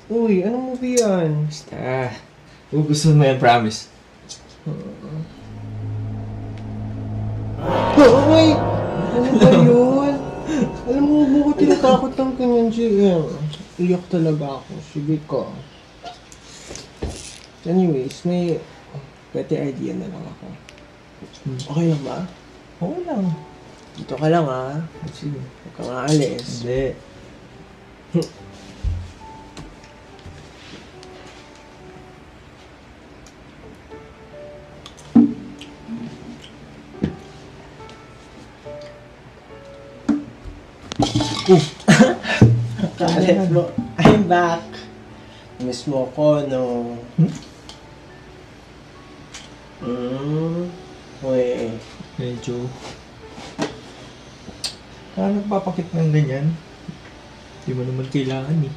Uy, anong movie yan? Basta. Gusto mo yan, promise. Uy! Ano ba yun? Alam mo, bukod tinatakot lang kanyan siya. Iyak talaga ako. Sige ka. Anyways, may better idea na lang ako. Okay lang ba? Oo lang. Dito ka lang ha. Sige. Huwag kang aalis. Hindi. Kalit mo. I'm back. Miss mo ko, no? Uy. Medyo. Parang nagpapakit ng ganyan. Di mo naman kailangan eh.